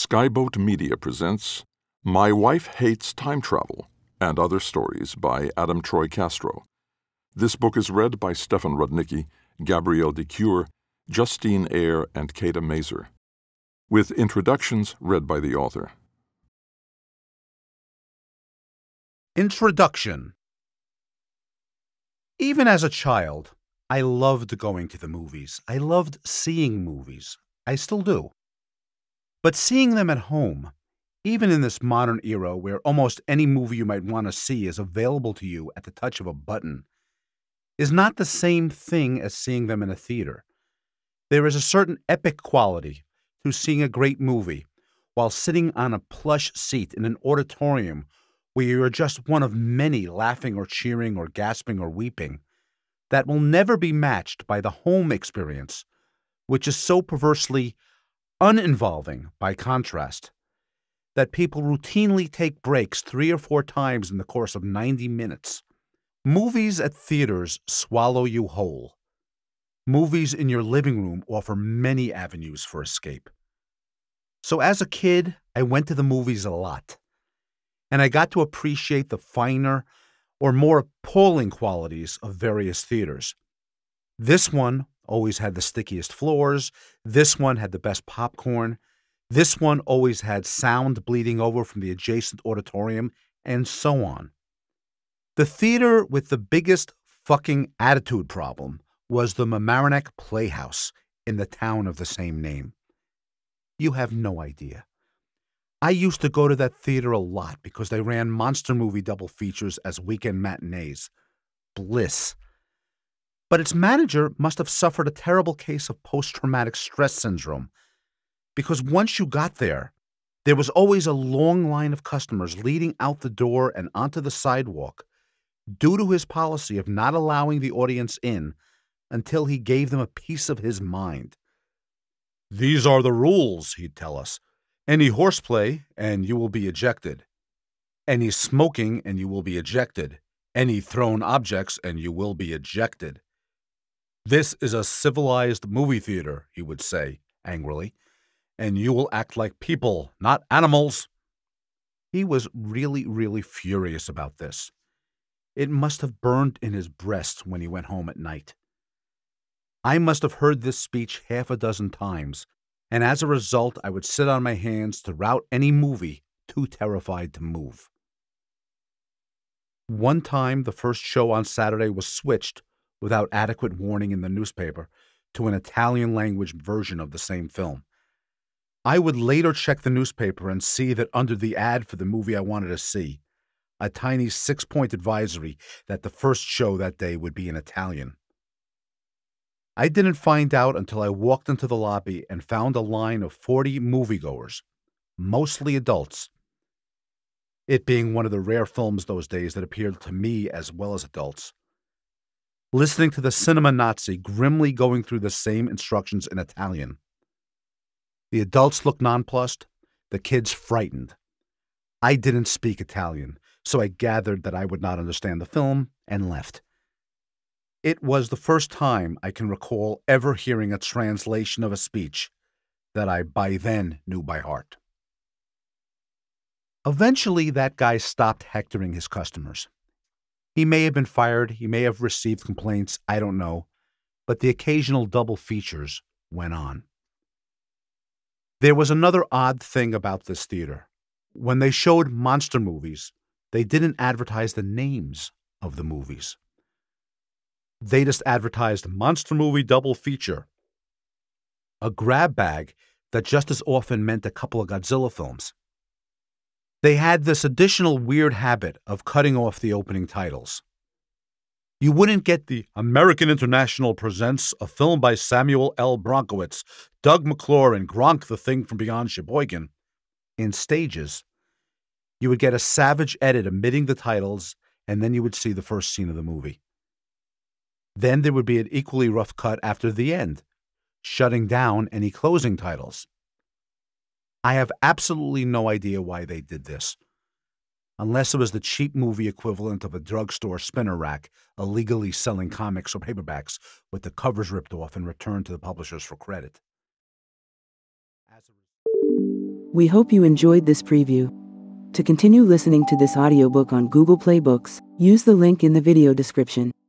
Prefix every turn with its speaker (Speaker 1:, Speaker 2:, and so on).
Speaker 1: Skyboat Media presents My Wife Hates Time Travel and Other Stories by Adam-Troy Castro. This book is read by Stefan Rudnicki, Gabrielle de Cuir, Justine Eyre, and Kathe Mazur, with introductions read by the author.
Speaker 2: Introduction. Even as a child, I loved going to the movies. I loved seeing movies. I still do. But seeing them at home, even in this modern era where almost any movie you might want to see is available to you at the touch of a button, is not the same thing as seeing them in a theater. There is a certain epic quality to seeing a great movie while sitting on a plush seat in an auditorium where you are just one of many laughing or cheering or gasping or weeping that will never be matched by the home experience, which is so perversely uninvolving by contrast that people routinely take breaks 3 or 4 times in the course of 90 minutes. Movies at theaters swallow you whole. Movies in your living room offer many avenues for escape. So as a kid, I went to the movies a lot, and I got to appreciate the finer or more appalling qualities of various theaters. This one always had the stickiest floors. This one had the best popcorn. This one always had sound bleeding over from the adjacent auditorium, and so on. The theater with the biggest fucking attitude problem was the Mamaroneck Playhouse in the town of the same name. You have no idea. I used to go to that theater a lot because they ran monster movie double features as weekend matinees. Bliss. But its manager must have suffered a terrible case of post-traumatic stress syndrome, because once you got there, there was always a long line of customers leading out the door and onto the sidewalk due to his policy of not allowing the audience in until he gave them a piece of his mind. "These are the rules," he'd tell us. "Any horseplay, and you will be ejected. Any smoking, and you will be ejected. Any thrown objects, and you will be ejected. This is a civilized movie theater," he would say angrily, "and you will act like people, not animals." He was really furious about this. It must have burned in his breast when he went home at night. I must have heard this speech half a dozen times, and as a result, I would sit on my hands to rout any movie too terrified to move. One time, the first show on Saturday was switched without adequate warning in the newspaper to an Italian-language version of the same film. I would later check the newspaper and see that under the ad for the movie I wanted to see, a tiny 6-point advisory that the first show that day would be in Italian. I didn't find out until I walked into the lobby and found a line of 40 moviegoers, mostly adults, it being one of the rare films those days that appealed to me as well as adults, listening to the cinema Nazi grimly going through the same instructions in Italian. The adults looked nonplussed, the kids frightened. I didn't speak Italian, so I gathered that I would not understand the film and left. It was the first time I can recall ever hearing a translation of a speech that I by then knew by heart. Eventually, that guy stopped hectoring his customers. He may have been fired, he may have received complaints, I don't know, but the occasional double features went on. There was another odd thing about this theater. When they showed monster movies, they didn't advertise the names of the movies. They just advertised monster movie double feature, a grab bag that just as often meant a couple of Godzilla films. They had this additional weird habit of cutting off the opening titles. You wouldn't get the American International presents a film by Samuel L. Bronkowitz, Doug McClure, and Gronk the Thing from Beyond Sheboygan in stages. You would get a savage edit omitting the titles, and then you would see the first scene of the movie. Then there would be an equally rough cut after the end, shutting down any closing titles. I have absolutely no idea why they did this, unless it was the cheap movie equivalent of a drugstore spinner rack illegally selling comics or paperbacks with the covers ripped off and returned to the publishers for credit.
Speaker 3: We hope you enjoyed this preview. To continue listening to this audiobook on Google Play Books, use the link in the video description.